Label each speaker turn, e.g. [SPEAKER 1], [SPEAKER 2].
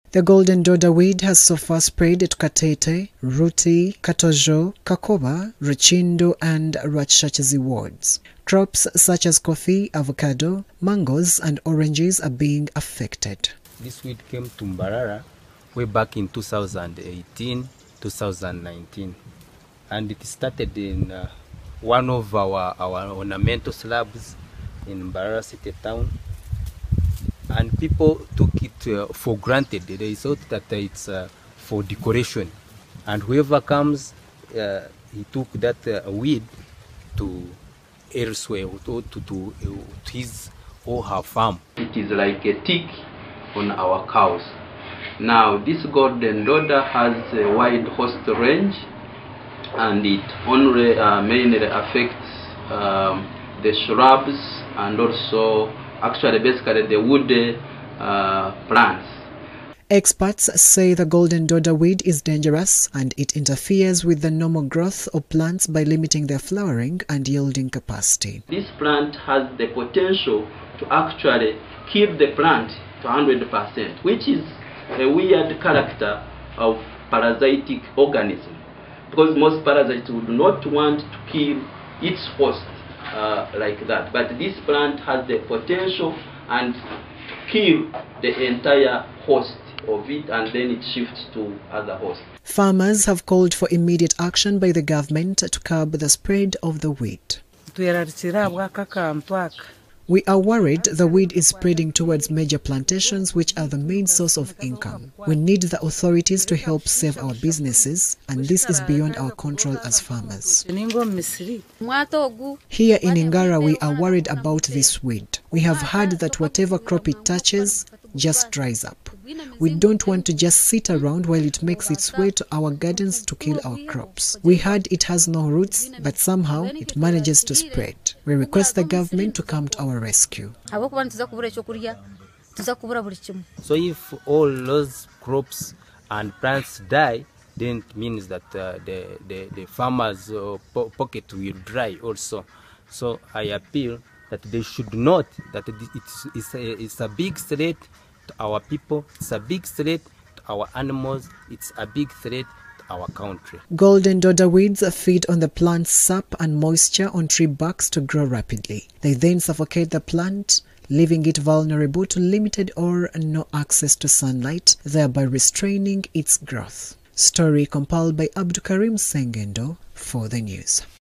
[SPEAKER 1] The golden dodder weed has so far spread at Katete, Ruti, Katojo, Kakoba, Ruchindo and Rwachachezi wards. Crops such as coffee, avocado, mangoes and oranges are being affected.
[SPEAKER 2] This weed came to Mbarara way back in 2018, 2019. And it started in one of our ornamental slabs in Mbarara city town. And people took it for granted. They thought that it's for decoration. And whoever comes, he took that weed to elsewhere, to his or her farm.
[SPEAKER 3] It is like a tick on our cows. Now, this golden dodder has a wide host range, and it only mainly affects the shrubs and also basically the woody plants.
[SPEAKER 1] Experts say the golden dodder weed is dangerous and it interferes with the normal growth of plants by limiting their flowering and yielding capacity.
[SPEAKER 3] This plant has the potential to actually kill the plant to 100%, which is a weird character of parasitic organism, because most parasites would not want to kill its host like that, but this plant has the potential and kill the entire host of it, and then it shifts to other hosts.
[SPEAKER 1] Farmers have called for immediate action by the government to curb the spread of the weed. We are worried the weed is spreading towards major plantations, which are the main source of income. We need the authorities to help save our businesses, and this is beyond our control as farmers. Here in Ngara, we are worried about this weed. We have heard that whatever crop it touches just dries up. We don't want to just sit around while it makes its way to our gardens to kill our crops. We heard it has no roots, but somehow it manages to spread. We request the government to come to our rescue.
[SPEAKER 2] So if all those crops and plants die, then it means that the farmers' pocket will dry also. So I appeal that they should not, that it's a big threat to our people, it's a big threat to our animals, it's a big threat to our country.
[SPEAKER 1] Golden dodder weeds feed on the plant's sap and moisture on tree barks to grow rapidly. They then suffocate the plant, leaving it vulnerable to limited or no access to sunlight, thereby restraining its growth. Story compiled by Abdukarim Sengendo for the news.